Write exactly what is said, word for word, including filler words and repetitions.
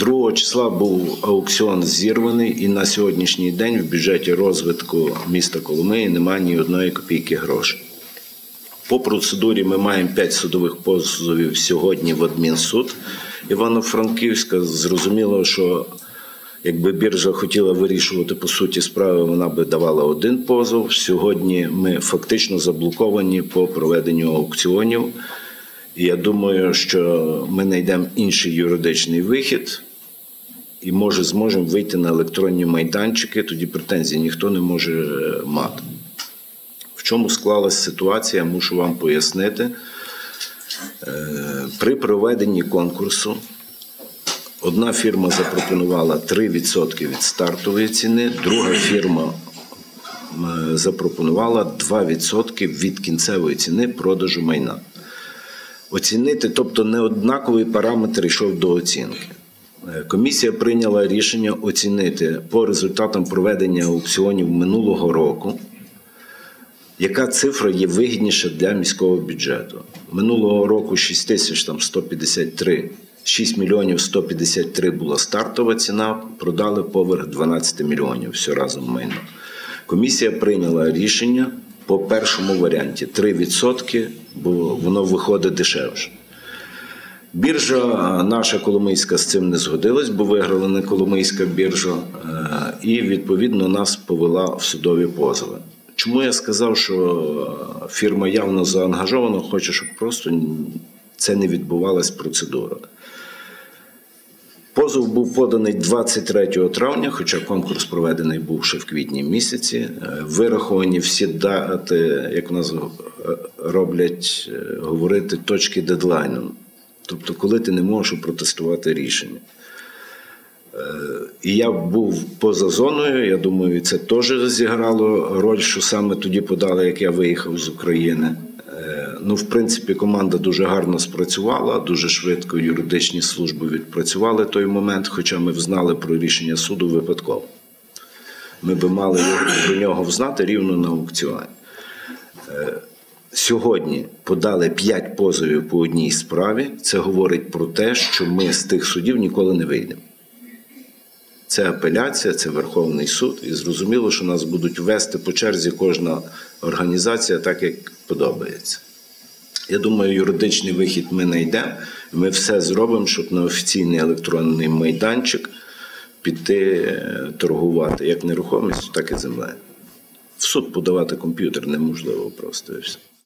другого числа був аукціон зірваний, і на сьогоднішній день в бюджеті розвитку міста Коломиї немає ні одної копійки грошей. По процедурі ми маємо п'ять судових позовів сьогодні в адмінсуд Івано-Франківська. Зрозуміло, що якби біржа хотіла вирішувати по суті справи, вона би давала один позов. Сьогодні ми фактично заблоковані по проведенню аукціонів. І я думаю, що ми знайдемо інший юридичний вихід і, може, зможемо вийти на електронні майданчики, тоді претензій ніхто не може мати. В чому склалася ситуація, мушу вам пояснити. При проведенні конкурсу одна фірма запропонувала три відсотки від стартової ціни, друга фірма запропонувала два відсотки від кінцевої ціни продажу майна. Оцінити, тобто неоднаковий параметр йшов до оцінки. Комісія прийняла рішення оцінити по результатам проведення аукціонів минулого року, яка цифра є вигідніша для міського бюджету. Минулого року шість тисяч сто п'ятдесят три, шість мільйонів сто п'ятдесят три була стартова ціна, продали поверх дванадцять мільйонів, все разом майно. Комісія прийняла рішення по першому варіанті три відсотки, бо воно виходить дешевше. Біржа наша Коломийська з цим не згодилась, бо виграла не Коломийська біржа, і відповідно нас повела в судові позови. Чому я сказав, що фірма явно заангажована, хоче, щоб просто це не відбувалась процедура. Позов був поданий двадцять третього травня, хоча конкурс проведений був ще в квітні місяці. Вираховані всі дати, як у нас роблять говорити, точки дедлайну. Тобто, коли ти не можеш протестувати рішення. І я був поза зоною, я думаю, це теж зіграло роль, що саме тоді подали, як я виїхав з України. Ну, в принципі, команда дуже гарно спрацювала, дуже швидко юридичні служби відпрацювали той момент, хоча ми взнали про рішення суду випадково. Ми би мали про нього взнати рівно на аукціоні. Сьогодні подали п'ять позовів по одній справі. Це говорить про те, що ми з тих судів ніколи не вийдемо. Це апеляція, це Верховний суд. І зрозуміло, що нас будуть вести по черзі кожна організація так, як подобається. Я думаю, юридичний вихід ми знайдемо. Ми все зробимо, щоб на офіційний електронний майданчик піти торгувати як нерухомістю, так і землею. В суд подавати комп'ютер неможливо просто і все.